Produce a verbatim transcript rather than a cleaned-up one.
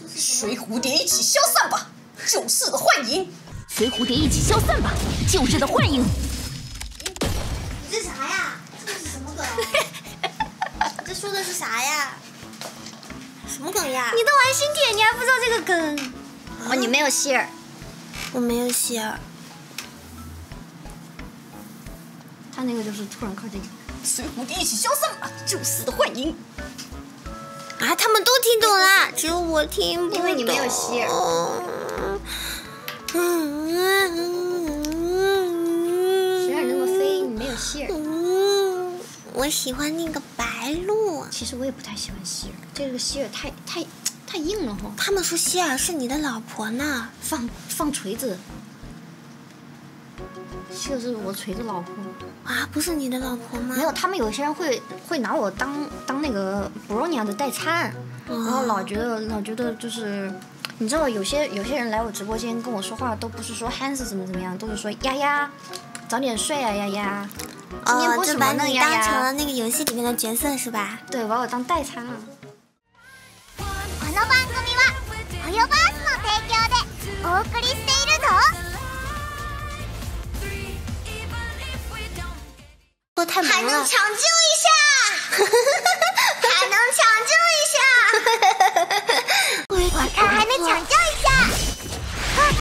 随蝴蝶一起消散吧，旧世的幻影。 随蝴蝶一起消散吧，旧日的幻影。 你这啥呀？这是什么梗？这说的是啥呀？什么梗呀？ 你都玩新铁，你还不知道这个梗？ 啊、 哦，你没有希尔， 我没有希尔。 他那个就是突然靠近。 随蝴蝶一起消散吧，旧世的幻影。 啊，他们都听懂了，只有我听不懂。 因为你没有希尔。 嗯谁让你那么飞？你没有希尔。 嗯，我喜欢那个白鹿。 其实我也不太喜欢希尔，这个希尔太太太硬了哈。 他们说希尔是你的老婆呢， 放放锤子。希尔是我锤子老婆。 啊，不是你的老婆吗？ 没有，他们有些人会会拿我当当那个 Bronya 的代餐， 哦、 然后老觉得老觉得就是，你知道有些有些人来我直播间跟我说话都不是说 Hans 怎么怎么样，都是说丫丫，早点睡啊丫丫，今天播什么呢丫丫？ 哦，就把你当成了那个遊戲裡面的角色是吧？ 对，把我当代餐了。 この番組はトヨバースの提供でお送りしているぞ。 太忙了， 还能抢救一下，还能抢救一下，我看还能抢救